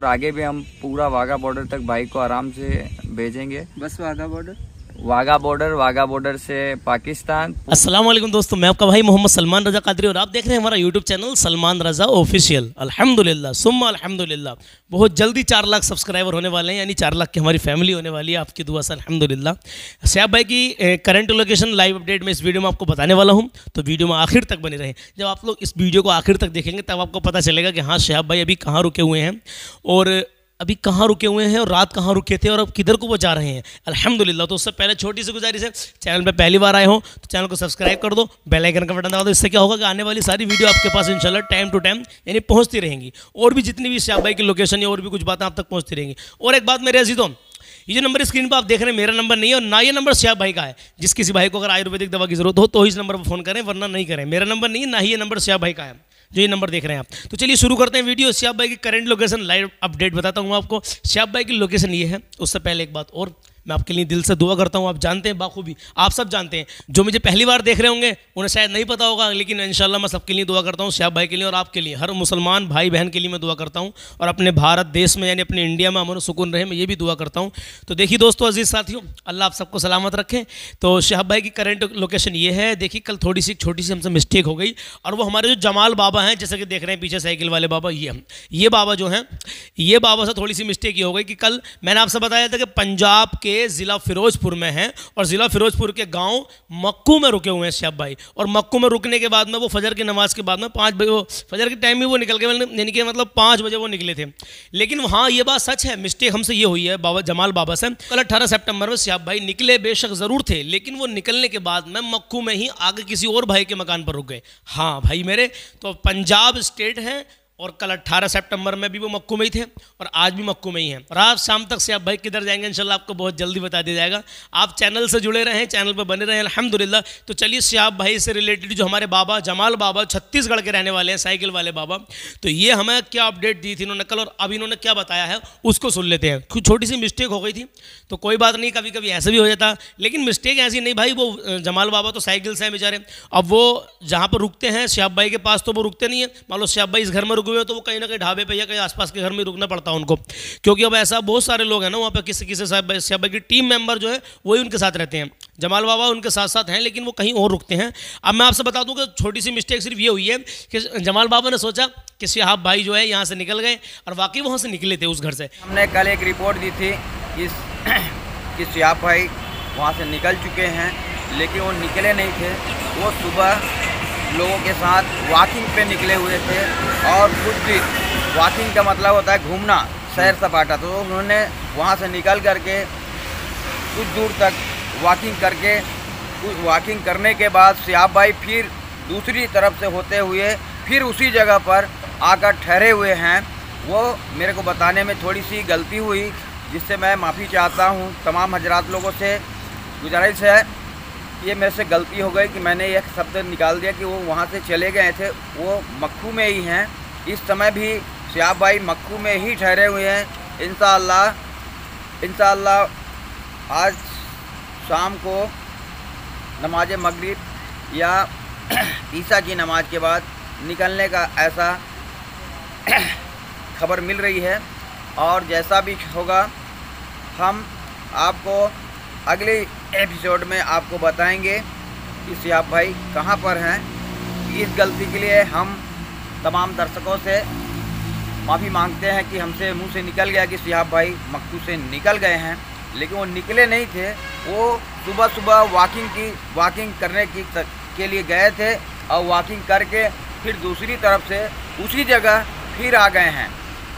आगे भी हम पूरा वाघा बॉर्डर तक बाइक को आराम से भेजेंगे। बस वाघा बॉर्डर से पाकिस्तान। अस्सलाम वालेकुम दोस्तों, मैं आपका भाई मोहम्मद सलमान रजा कादरी और आप देख रहे हैं हमारा YouTube channel Salman Raza official. अल्हम्दुलिल्लाह सुम्मा अल्हम्दुलिल्लाह, बहुत जल्दी 4 लाख सब्सक्राइबर होने वाले हैं, यानी 4 लाख की हमारी फैमिली होने वाली है आपकी दुआ से अल्हम्दुलिल्लाह। शहाब भाई की करंट लोकेशन लाइव अपडेट में इस वीडियो में आपको बताने वाला हूँ, तो वीडियो में आखिर तक बने रहें। जब आप लोग इस वीडियो को आखिर तक देखेंगे तब आपको पता चलेगा कि हाँ शहाब भाई अभी कहाँ रुके हुए हैं और अभी कहाँ रुके हुए हैं और रात कहाँ रुके थे और अब किधर को वो जा रहे हैं अल्हम्दुलिल्लाह। तो उससे पहले छोटी सी गुजारिश है, चैनल पे पहली बार आए हो तो चैनल को सब्सक्राइब कर दो, बेल आइकन का बटन दबा दो। इससे क्या होगा कि आने वाली सारी वीडियो आपके पास इंशाल्लाह टाइम टू टाइम यानी पहुँचती रहेंगी, और भी जितनी भी शहाब भाई की लोकेशन है और भी कुछ बातें आप तक पहुँचती रहेंगी। और एक बात मेरे अजीजों, ये जो नंबर स्क्रीन पर आप देख रहे हैं मेरा नंबर नहीं है और ना ये नंबर शहाब भाई का है। जिस किसी भाई को अगर आयुर्वेदिक दवा की जरूरत हो तो इस नंबर पर फोन करें, वरना नहीं करें। मेरा नंबर नहीं है, ना ही ये नंबर शहाब भाई का है जो ये नंबर देख रहे हैं आप। तो चलिए शुरू करते हैं वीडियो। शहाब भाई की करंट लोकेशन लाइव अपडेट बताता हूँ आपको। शहाब भाई की लोकेशन ये है। उससे पहले एक बात और, मैं आपके लिए दिल से दुआ करता हूँ। आप जानते हैं बाखूबी, आप सब जानते हैं, जो मुझे पहली बार देख रहे होंगे उन्हें शायद नहीं पता होगा, लेकिन इंशाल्लाह मैं सबके लिए दुआ करता हूँ, शहाब भाई के लिए और आपके लिए, हर मुसलमान भाई बहन के लिए मैं दुआ करता हूँ। और अपने भारत देश में यानी अपने इंडिया में अमन सुकून रहे, मैं ये भी दुआ करता हूँ। तो देखिए दोस्तों, अजीज़ साथियों, अल्लाह आप सबको सलामत रखें। तो शहाब भाई की करंट लोकेशन ये है। देखिए कल थोड़ी सी छोटी सी हमसे मिस्टेक हो गई, और वो हमारे जो जमाल बाबा हैं, जैसे कि देख रहे हैं पीछे साइकिल वाले बाबा, ये बाबा जो हैं, ये बाबा से थोड़ी सी मिस्टेक ये हो गई कि कल मैंने आपसे बताया था कि पंजाब के ज़िला फिरोजपुर में हैं और ज़िला फिरोजपुर के गांव मक्कू में रुके हुए हैं शहाब भाई। और मक्कू में रुकने के बाद में वो फजर की नमाज के बाद में 5 बजे, फजर के टाइम में वो निकल गए, यानी कि मतलब 5 बजे वो निकले थे। लेकिन वहाँ ये बात सच है, मिस्टेक हमसे ये हुई है बाबा जमाल बाबा से। कल 18 सितंबर में शहाब भाई निकले बेशक ज़रूर थे, लेकिन वो निकलने के बाद में मक्कू में ही आगे किसी और भाई के मकान पर रुक गए। हाँ भाई मेरे, तो पंजाब स्टेट है और कल 18 सितंबर में भी वो मक्कू में ही थे और आज भी मक्कू में ही हैं। और आज शाम तक शहाब भाई किधर जाएंगे इंशाल्लाह आपको बहुत जल्दी बता दिया जाएगा। आप चैनल से जुड़े रहें, चैनल पर बने रहें अल्हम्दुलिल्लाह। तो चलिए शहाब भाई से रिलेटेड जो हमारे बाबा जमाल बाबा छत्तीसगढ़ के रहने वाले हैं, साइकिल वाले बाबा, तो ये हमें क्या अपडेट दी थी इन्होंने कल और अब इन्होंने क्या बताया है उसको सुन लेते हैं। कुछ छोटी सी मिस्टेक हो गई थी तो कोई बात नहीं, कभी कभी ऐसा भी हो जाता, लेकिन मिस्टेक ऐसी नहीं भाई। वो जमाल बाबा तो साइकिल से हैं बेचारे, अब वो जहाँ पर रुकते हैं शहाब भाई के पास तो वो रुकते नहीं है। मान लो शहाब भाई इस घर में रुके हुए हैं तो वो कहीं ना कहीं ढाबे पे या कहीं आसपास के घर में रुकना पड़ता है उनको, क्योंकि अब ऐसा बहुत सारे लोग हैं ना वहाँ पे, किसी शहाब भाई की टीम मेंबर जो है वही उनके साथ रहते हैं। जमाल बाबा उनके साथ साथ हैं लेकिन वो कहीं और रुकते हैं। अब मैं आपसे बता दूं कि छोटी सी मिस्टेक सिर्फ ये हुई है कि जमाल बाबा ने सोचा कि शहाब भाई जो है यहाँ से निकल गए और वाकई वहाँ से निकले थे उस घर से। हमने कल एक रिपोर्ट दी थी कि शहाब भाई वहाँ से निकल चुके हैं, लेकिन वो निकले नहीं थे। वो सुबह लोगों के साथ वॉकिंग पे निकले हुए थे और कुछ भी, वॉकिंग का मतलब होता है घूमना, सैर सपाटा। तो उन्होंने वहाँ से निकल करके कुछ दूर तक वॉकिंग करने के बाद शहाब भाई फिर दूसरी तरफ से होते हुए फिर उसी जगह पर आकर ठहरे हुए हैं। वो मेरे को बताने में थोड़ी सी गलती हुई, जिससे मैं माफ़ी चाहता हूँ। तमाम हजरात लोगों से गुजारिश है, ये मेरे से गलती हो गई कि मैंने एक शब्द निकाल दिया कि वो वहाँ से चले गए थे। वो मक्कू में ही हैं, इस समय भी शहाब भाई मक्कू में ही ठहरे हुए हैं। इंशाअल्लाह आज शाम को नमाज मगरिब या ईसा की नमाज के बाद निकलने का ऐसा खबर मिल रही है। और जैसा भी होगा हम आपको अगले एपिसोड में आपको बताएंगे कि शहाब भाई कहाँ पर हैं। इस गलती के लिए हम तमाम दर्शकों से माफ़ी मांगते हैं कि हमसे मुंह से निकल गया कि शहाब भाई मक्कू से निकल गए हैं, लेकिन वो निकले नहीं थे। वो सुबह वॉकिंग करने के लिए गए थे और वॉकिंग करके फिर दूसरी तरफ से उसी जगह फिर आ गए हैं।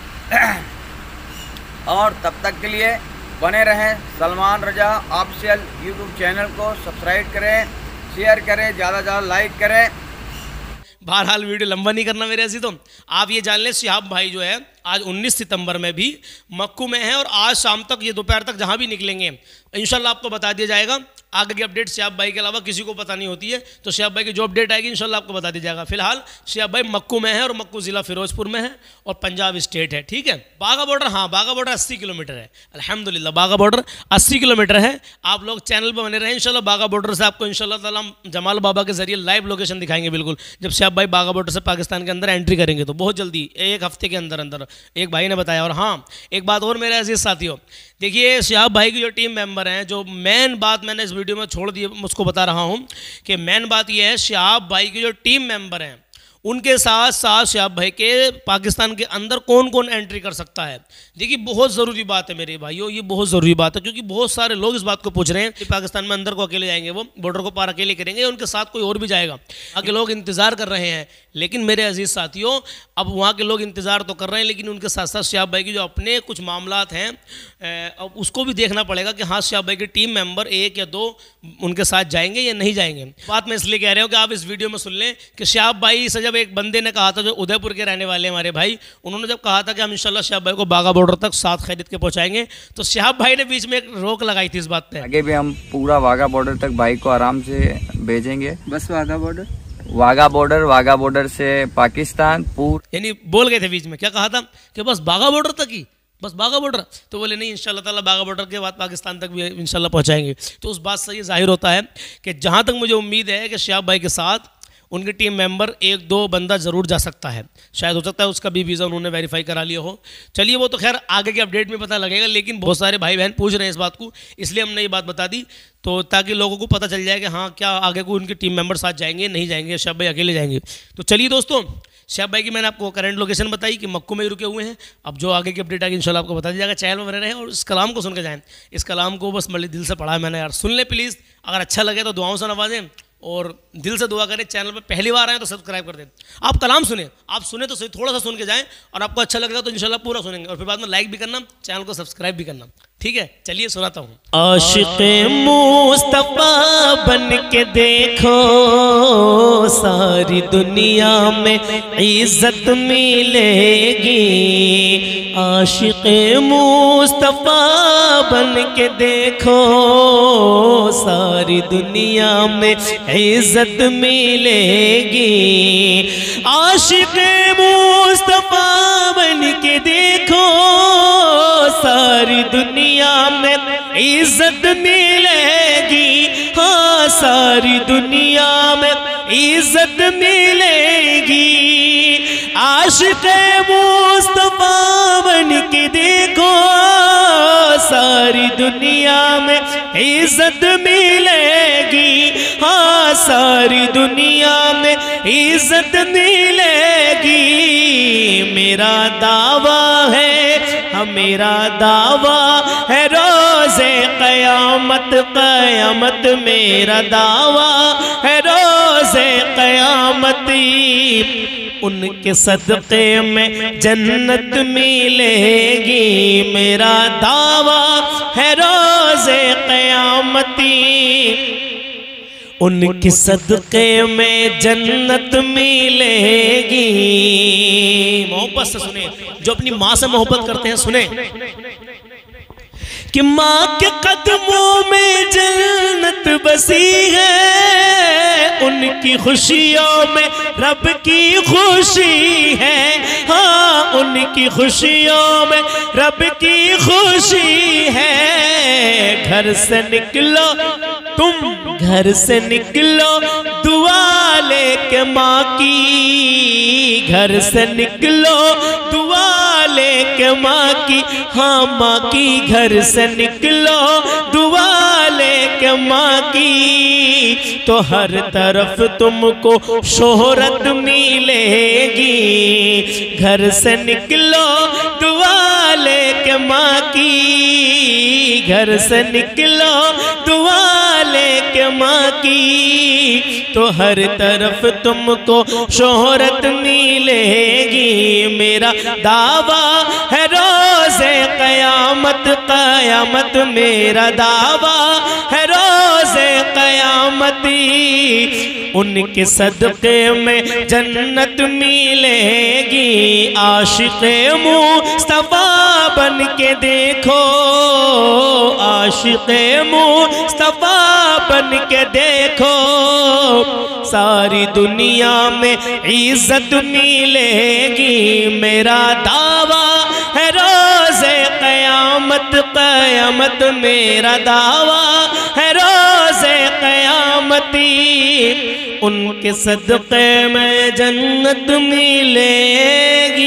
और तब तक के लिए बने रहें Salman Raza official YouTube channel को सब्सक्राइब करें, शेयर करें, ज़्यादा से ज़्यादा लाइक करें। बहरहाल वीडियो लंबा नहीं करना मेरे ऐसी, तो आप ये जान लें शहाब भाई जो है आज 19 सितंबर में भी मक्कू में है और आज शाम तक ये दोपहर तक जहाँ भी निकलेंगे इंशाल्लाह आपको बता दिया जाएगा। आगे की अपडेट शहाब भाई के अलावा किसी को पता नहीं होती है, तो शहाब भाई की जो अपडेट आएगी इंशाल्लाह आपको बता दिया जाएगा। फिलहाल शहाब भाई मक्कू में है और मक्कू ज़िला फिरोजपुर में है और पंजाब स्टेट है, ठीक है। बाघा बॉर्डर, हाँ बाघा बॉर्डर 80 किलोमीटर है अल्हम्दुलिल्लाह, बाघा बॉर्डर 80 किलोमीटर है। आप लोग चैनल पर बने रहें, इंशाल्लाह बाघा बॉर्डर से आपको इंशाल्लाह ताला जमाल बाबा के जरिए लाइव लोकेशन दिखाएंगे बिल्कुल, जब शहाब भाई बाघा बॉर्डर से पाकिस्तान के अंदर एंट्री करेंगे तो बहुत जल्दी, एक हफ्ते के अंदर अंदर एक भाई ने बताया। और हाँ, एक बात और मेरे अजीज साथियों, देखिए शहाब भाई की जो टीम मेंबर हैं, जो मेन बात मैंने इस वीडियो में छोड़ दी, मुझको बता रहा हूँ कि मेन बात ये है, शहाब भाई की जो टीम मेंबर हैं उनके साथ साथ शहाब भाई के पाकिस्तान के अंदर कौन कौन एंट्री कर सकता है। देखिए बहुत ज़रूरी बात है मेरे भाइयों, ये बहुत ज़रूरी बात है, क्योंकि बहुत सारे लोग इस बात को पूछ रहे हैं कि पाकिस्तान में अंदर को अकेले जाएंगे, वो बॉर्डर को पार अकेले करेंगे या उनके साथ कोई और भी जाएगा। आगे लोग इंतज़ार कर रहे हैं, लेकिन मेरे अजीज़ साथियों अब वहाँ के लोग इंतज़ार तो कर रहे हैं, लेकिन उनके साथ साथ शहाब भाई की जो अपने कुछ मामलात हैं अब उसको भी देखना पड़ेगा कि हाँ शहाब भाई के टीम मेंबर 1 या 2 उनके साथ जाएंगे या नहीं जाएंगे। बात मैं इसलिए कह रहा हूँ कि आप इस वीडियो में सुन लें कि शहाब भाई से जब एक बंदे ने कहा था, जो उदयपुर के रहने वाले हमारे भाई, उन्होंने जब कहा था कि हम इंशाल्लाह शहाब भाई को बागा बॉर्डर तक साथ खरीद के पहुंचाएंगे, तो शहाब भाई ने बीच में एक रोक लगाई थी इस बात पे। आगे भी हम पूरा वाघा बॉर्डर तक बाइक को आराम से भेजेंगे। बस वाघा बॉर्डर से पाकिस्तान यानी बोल गए थे बीच में, क्या कहा था कि बस बागा बॉर्डर तक ही, बस बागा बॉर्डर, तो बोले नहीं इंशाल्लाह ताला बागा बॉर्डर के बाद पाकिस्तान तक भी इंशाल्लाह पहुंचाएंगे। तो उस बात से ये जाहिर होता है कि जहां तक मुझे उम्मीद है कि शहाब भाई के साथ उनकी टीम मेंबर 1-2 बंदा ज़रूर जा सकता है, शायद हो सकता है उसका भी वीज़ा उन्होंने वेरीफाई करा लिया हो। चलिए वो तो खैर आगे के अपडेट में पता लगेगा, लेकिन बहुत सारे भाई बहन पूछ रहे हैं इस बात को, इसलिए हमने ये बात बता दी, तो ताकि लोगों को पता चल जाए कि हाँ क्या आगे को उनकी टीम मेंबर साथ जाएंगे नहीं जाएंगे, शहाब भाई अकेले जाएंगे। तो चलिए दोस्तों, शहाब भाई की मैंने आपको करंट लोकेशन बताई कि मक्कों में ही रुके हुए हैं। अब जो आगे की अपडेट आएगी इंशाल्लाह आपको बता दिया जाएगा। चैनल में बने रहें और इस कलाम को सुन के जाएँ। इस कलाम को बस बड़े दिल से पढ़ा है मैंने यार, सुन ले प्लीज़। अगर अच्छा लगे तो दुआओं से नवाजें और दिल से दुआ करें। चैनल पे पहली बार आए तो सब्सक्राइब कर दें। आप कलाम सुने, आप सुने तो सही, थोड़ा सा सुन के जाएं, और आपको अच्छा लगेगा तो इंशाल्लाह पूरा सुनेंगे, और फिर बाद में लाइक भी करना, चैनल को सब्सक्राइब भी करना, ठीक है। चलिए सुनाता हूँ। आशिक़े मुस्तफ़ा बन के देखो, सारी दुनिया में इज्जत मिलेगी। आशिक़े मुस्तफ़ा बन के देखो, सारी दुनिया में इज्जत मिलेगी। आशिक़े मुस्तफ़ा बन के देखो, सारी दुनिया में इज्जत मिलेगी। हाँ सारी दुनिया में इज्जत मिलेगी। आशिक़े मुस्तफ़ा बन के देखो, सारी दुनिया में इज्जत मिलेगी। हाँ सारी दुनिया में इज्जत मिलेगी। मेरा दावा है, हाँ मेरा दावा है, रोज़े क़यामत क़यामत मेरा दावा है, रोज़े क़यामती उनके सदक़े में जन्नत मिलेगी। मेरा दावा है, रोज़े क़यामती उनके सदक़े में जन्नत मिलेगी। मोहब्बत से सुने, जो अपनी माँ से मोहब्बत करते हैं सुने कि माँ के कदमों में जन्नत बसी है, उनकी खुशियों में रब की खुशी है। हाँ उनकी खुशियों में रब की खुशी है। घर से निकलो तुम, घर से निकलो दुआ लेके माँ की। घर से निकलो दुआ लेके माँ की। हाँ माँ की घर से निकलो दुआ लेके माँ की, तो हर तरफ तुमको शोहरत मिलेगी। घर से निकलो दुआ लेके माँ की। घर से निकलो दुआ लेके माँ की, तो हर तरफ तुमको शोहरत मिलेगी। मेरा दावा है, रोज़े क़यामत क़यामत मेरा दावा है, रोज़े क़यामती उनके सदक़े में जन्नत मिलेगी। आशिक़े मुस्तफ़ा बन के देखो, आशिक़े मुस्तफ़ा बन के देखो, सारी दुनिया में इज्जत मिलेगी। मेरा दावा है, रोज़े क़यामत क़यामत मेरा दावा है, रोज़े क़यामती उनके सदक़े में जन्नत मिलेगी।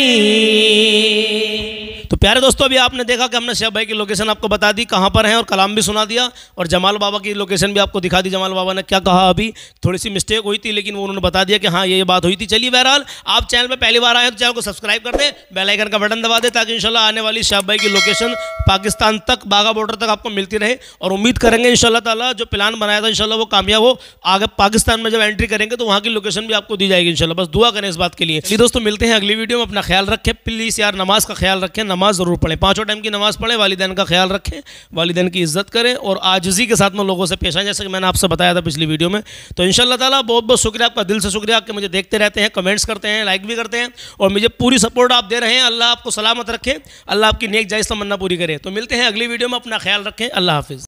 तो प्यारे दोस्तों, अभी आपने देखा कि हमने शेख भाई की लोकेशन आपको बता दी कहाँ पर है और कलाम भी सुना दिया, और जमाल बाबा की लोकेशन भी आपको दिखा दी। जमाल बाबा ने क्या कहा, अभी थोड़ी सी मिस्टेक हुई थी लेकिन वो उन्होंने बता दिया कि हाँ ये बात हुई थी। चलिए बहरहाल, आप चैनल पे पहली बार आए हैं तो चैनल को सब्सक्राइब कर दें, बेल आइकन का बटन दबा दें, ताकि इंशाल्लाह आने वाली शेख भाई की लोकेशन पाकिस्तान तक, बागा बॉर्डर तक आपको मिलती रहे। और उम्मीद करेंगे इंशाल्लाह ताला जो प्लान बनाया था इंशाल्लाह वो कामयाब हो। आगे पाकिस्तान में जब एंट्री करेंगे तो वहाँ की लोकेशन भी आपको दी जाएगी इंशाल्लाह। बस दुआ करें इस बात के लिए। जी दोस्तों, मिलते हैं अगली वीडियो में। अपना ख्याल रखें प्लीज़ यार, नमाज का ख्याल रखें, नमाज ज़रूर पढ़ें, 5 टाइम की नमाज पढ़ें, वालिदैन का ख्याल रखें, वालिदैन की इज्जत करें और आजिज़ी के साथ में लोगों से पेश आएं, जैसे कि मैंने आपसे बताया था पिछली वीडियो में। तो इंशाल्लाह ताला बहुत बहुत शुक्रिया आपका, दिल से शुक्रिया कि मुझे देखते रहते हैं, कमेंट्स करते हैं, लाइक भी करते हैं और मुझे पूरी सपोर्ट आप दे रहे हैं। अल्लाह आपको सलामत रखे, अल्लाह आपकी नेक जायज़ तमन्ना पूरी करे। तो मिलते हैं अगली वीडियो में, अपना ख्याल रखें, अल्लाह हाफिज़।